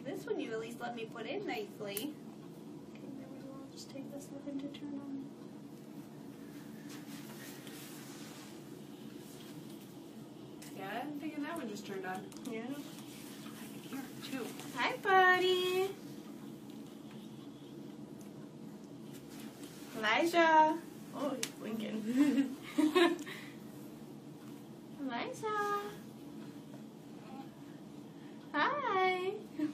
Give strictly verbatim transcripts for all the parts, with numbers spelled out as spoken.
This one you at least let me put in nicely. Okay, there we go. I'll just take this one to turn on. Yeah, I'm thinking that one just turned on. Yeah. I can hear it too. Hi, buddy. Elijah. Oh, he's blinking. Elijah. Hi.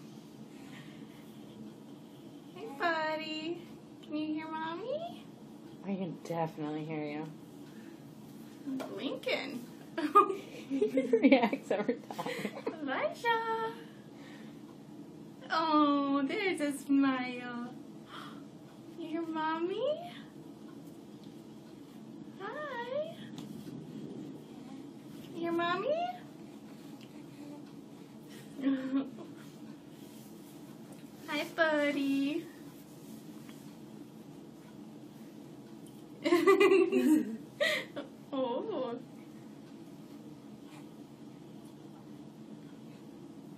Hey, buddy. Can you hear mommy? I can definitely hear you. I'm blinking. He reacts every time. Elijah. Oh, there's a smile. You hear mommy? Hi. You hear mommy? Hi, buddy. Oh.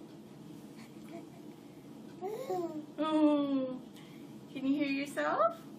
Oh. Can you hear yourself?